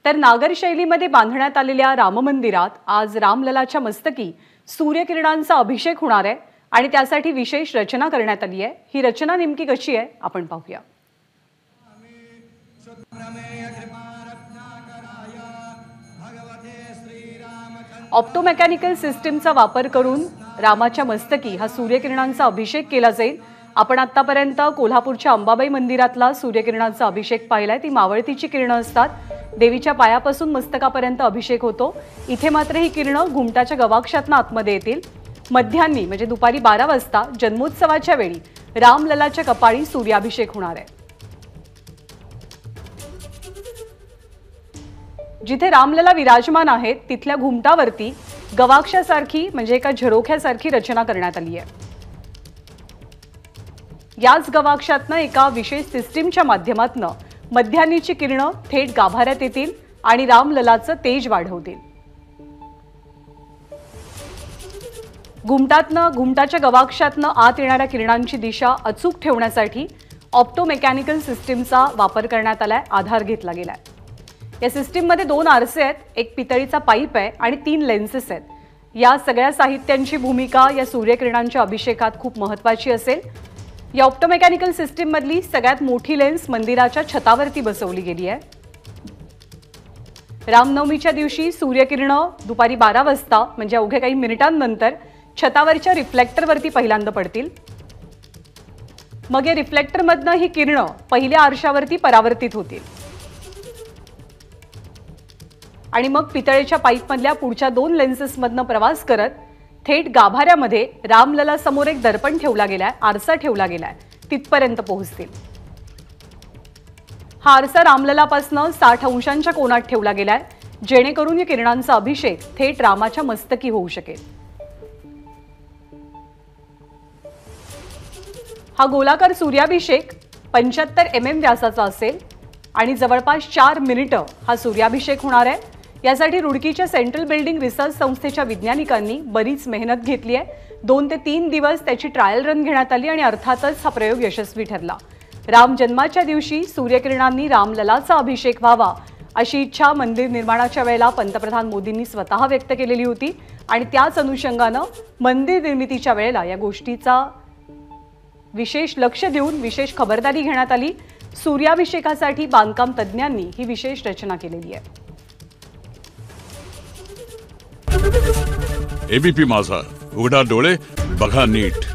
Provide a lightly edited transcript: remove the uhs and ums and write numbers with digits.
तर नागर शैलीमध्ये बांधण्यात आलेल्या राम मंदिरात आज रामललाच्या मस्तकी सूर्यकिरणांचा अभिषेक होणार आहे आणि त्यासाठी विशेष रचना करण्यात आली आहे। ही रचना नेमकी कशी आहे आपण पाहूया। ऑप्टोमेकॅनिकल सिस्टीमचा वापर करून रामाच्या मस्तकी हा सूर्यकिरणांचा अभिषेक केला जाईल। आपण आतापर्यंत कोल्हापूरच्या अंबाबाई मंदिरातला सूर्यकिरणांचा अभिषेक पाहिलाय। ती मावळतीची किरणं असतात, देवीच्या पायापासून मस्तकापर्यंत अभिषेक होतो। इथे मात्र ही किरणं घुमटाच्या गवाक्षातून आतमध्ये येतील। मध्यान्ही म्हणजे दुपारी 12 वाजता जन्मोत्सवाच्या वेळी रामललाच्या कपाळी सूर्याभिषेक होणार आहे। जिथे रामलला विराजमान आहेत तिथल्या घुमटावरती गवाक्षासारखी म्हणजे एका झरोख्यासारखी रचना करण्यात आली आहे। याच गवाक्षातनं एका विशेष सिस्टीमच्या माध्यमातून मध्यान्हीची किरणं थेट गाभाऱ्यात येतील आणि रामललाचं तेज वाढवतील। घुमटाच्या गवाक्षातनं आत येणाऱ्या किरणांची दिशा अचूक ठेवण्यासाठी ऑप्टोमेकॅनिकल सिस्टीमचा वापर करण्यात आलाय, आधार घेतला गेलाय। या सिस्टीममध्ये 2 आरसे आहेत, एक पितळीचा पाईप आहे आणि 3 लेन्सेस आहेत। या सगळ्या साहित्यांची भूमिका या सूर्यकिरणांच्या अभिषेकात खूप महत्त्वाची असेल। या ऑप्टोमेकॅनिकल सिस्टीम मधली सगळ्यात मोठी लेन्स मंदिराच्या छतावरती बसवली गेली आहे। रामनवमीच्या दिवशी सूर्यकिरणं दुपारी 12 वाजता म्हणजे अवघ्या काही मिनिटांनंतर छतावरच्या रिफ्लेक्टरवरती पहिल्यांदा पडतील। मग या रिफ्लेक्टरमधनं ही किरणं पहिल्या आरशावरती परावर्तित होतील आणि मग पितळेच्या पाईपमधल्या पुढच्या 2 लेन्सेसमधनं प्रवास करत थेट गाभाऱ्यामध्ये रामलला समोर एक दर्पण ठेवला गेलाय, आरसा ठेवला गेलाय, तिथपर्यंत पोहोचतील। हा आरसा रामललापासून 60 अंशांच्या कोनात ठेवला गेलाय, जेणेकरून या किरणांचा अभिषेक थेट रामाच्या मस्तकी होऊ शकेल। हा गोलाकार सूर्याभिषेक 75 mm व्यासाचा असेल आणि जवळपास 4 मिनिटं हा सूर्याभिषेक होणार आहे। यासाठी रुडकीच्या सेंट्रल बिल्डिंग रिसर्च संस्थेच्या वैज्ञानिकांनी बरीच मेहनत घेतली आहे। 2 ते 3 दिवस त्याची ट्रायल रन घेण्यात आली आणि अर्थातच हा प्रयोग यशस्वी ठरला। राम जन्माच्या दिवशी सूर्यकिरणांनी रामललाचा अभिषेक व्हावा अशी इच्छा मंदिर निर्माणाच्या वेळेला पंतप्रधान मोदींनी स्वतः व्यक्त केलेली होती आणि त्याच अनुषंगानं मंदिर निर्मितीच्या वेळेला या गोष्टीचा विशेष लक्ष देऊन विशेष खबरदारी घेण्यात आली। सूर्याभिषेकासाठी बांधकाम तज्ञांनी ही विशेष रचना केलेली आहे। एबीपी माझा, उघडा डोळे बघा नीट।